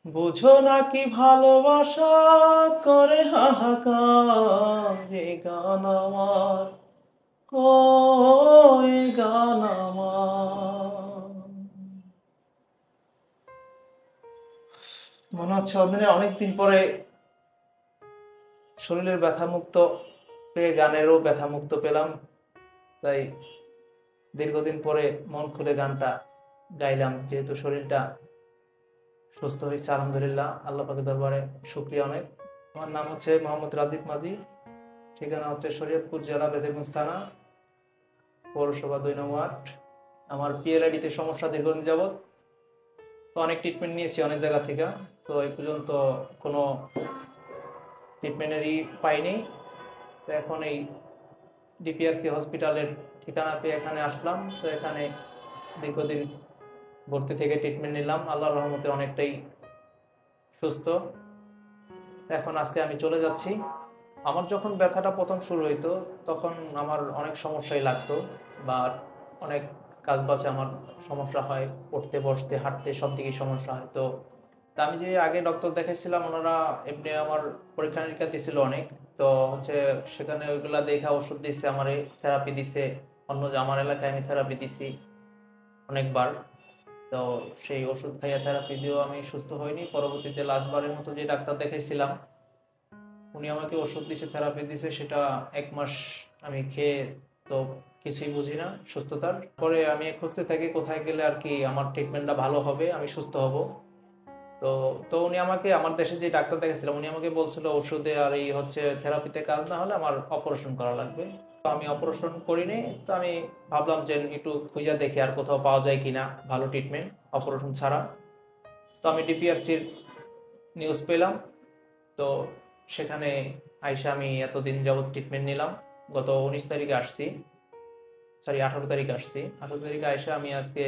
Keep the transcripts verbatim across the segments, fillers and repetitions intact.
বুঝো নাকি ভালোবাসা করে হাহাকার, এ গান আমার, ও এ গান আমার। মনে হচ্ছে অনেকদিন পরে শরীরের ব্যথা মুক্ত পেয়ে গানেরও ব্যথা মুক্ত পেলাম, তাই দীর্ঘদিন পরে মন খুলে গানটা গাইলাম। যেহেতু শরীরটা সুস্থ হয়েছে আলহামদুলিল্লাহ, আল্লাহ পাকের দরবারে শুকরিয়া অনেক। আমার নাম হচ্ছে মোহাম্মদ রাজীব মাঝি, ঠিকানা হচ্ছে শরীয়তপুর জেলা বেদেগঞ্জ থানা, পৌরসভা দুই নং ওয়ার্ড। আমার পিএলআইডিতে সমস্যা দীর্ঘদিন যাবৎ, তো অনেক ট্রিটমেন্ট নিয়েছি অনেক জায়গা থেকে, তো এই পর্যন্ত কোনো ট্রিটমেন্টেরই পাইনি। তো এখন এই ডিপিআরসি হসপিটালের ঠিকানা পেয়ে এখানে আসলাম। তো এখানে দীর্ঘদিন ভর্তি থেকে ট্রিটমেন্ট নিলাম, আল্লাহর রহমতে অনেকটাই সুস্থ। এখন আজকে আমি চলে যাচ্ছি। আমার যখন ব্যথাটা প্রথম শুরু হইতো তখন আমার অনেক সমস্যাই লাগতো, বা অনেক কাজ বাজে আমার সমস্যা হয়, উঠতে বসতে হাঁটতে সব দিকেই সমস্যা হয়। তো আমি যে আগে ডক্টর দেখাইছিলাম, ওনারা এমনি আমার পরীক্ষা নিরীক্ষা দিছিল অনেক, তো হচ্ছে সেখানে ওইগুলা দেখা ওষুধ দিচ্ছে, আমার থেরাপি দিছে। অন্য যে আমার এলাকায় আমি থেরাপি দিছি অনেকবার, তো সেই ওষুধ খাইয়া থেরাপি দিয়েও আমি সুস্থ হইনি। পরবর্তীতে লাস্টবারের মতো যে ডাক্তার দেখাইছিলাম, উনি আমাকে ওষুধ দিছে, থেরাপি দিছে, সেটা এক মাস আমি খেয়ে তো কিছুই বুঝি না সুস্থতার। পরে আমি খুঁজতে থাকি কোথায় গেলে আর কি আমার ট্রিটমেন্টটা ভালো হবে, আমি সুস্থ হব। তো তো উনি আমাকে, আমার দেশে যে ডাক্তার দেখাইছিলাম, উনি আমাকে বলছিল ওষুধে আর এই হচ্ছে থেরাপিতে কাজ না হলে আমার অপারেশন করা লাগবে। তো আমি অপারেশন করিনি। তো আমি ভাবলাম যে একটু খুঁজে দেখি আর কোথাও পাওয়া যায় কিনা ভালো ট্রিটমেন্ট অপারেশন ছাড়া। তো আমি ডিপিআরসির নিউজ পেলাম, তো সেখানে আইসা আমি এতদিন যাবৎ ট্রিটমেন্ট নিলাম। গত উনিশ তারিখে আসছি, সরি আঠারো তারিখে আসছি। আঠারো তারিখে আইসা আমি আজকে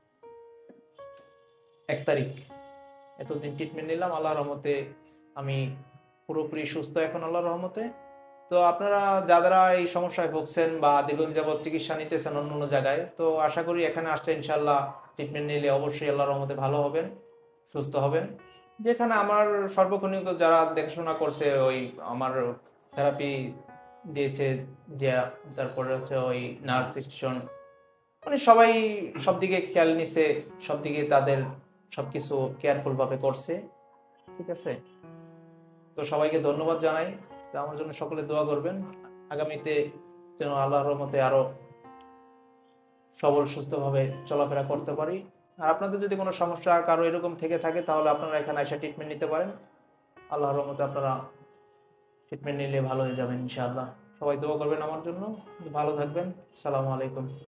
এক তারিখ, এতদিন ট্রিটমেন্ট নিলাম, আল্লাহর রহমতে আমি পুরোপুরি সুস্থ এখন আল্লাহর রহমতে। তো আপনারা যারা এই সমস্যায় ভুগছেন বা দীর্ঘদিন যাবৎ চিকিৎসা নিতেছেন অন্য অন্য জায়গায়, তো আশা করি এখানে আসলে ইনশাল্লাহ ট্রিটমেন্ট নিলে অবশ্যই আল্লাহর রহমতে ভালো হবেন, সুস্থ হবেন। যেখানে আমার সর্বক্ষণিক যারা দেখাশোনা করছে, ওই আমার থেরাপি দিয়েছে যে, তারপরে হচ্ছে ওই নার্স স্টেশন, মানে সবাই সব দিকে খেয়াল নিছে, সব দিকে তাদের সবকিছু কেয়ারফুল ভাবে করছে। ঠিক আছে, তো সবাইকে ধন্যবাদ জানাই। তো আমার জন্য সকলে দোয়া করবেন, আগামীতে যেন আল্লাহর রহমতে আরো সবল সুস্থভাবে চলাফেরা করতে পারি। আর আপনাদের যদি কোনো সমস্যা কারো এরকম থেকে থাকে, তাহলে আপনারা এখানে এসে ট্রিটমেন্ট নিতে পারেন। আল্লাহর রহমতে আপনারা ট্রিটমেন্ট নিলে ভালো হয়ে যাবেন ইনশাআল্লাহ। সবাই দোয়া করবেন আমার জন্য। ভালো থাকবেন। আসসালামু আলাইকুম।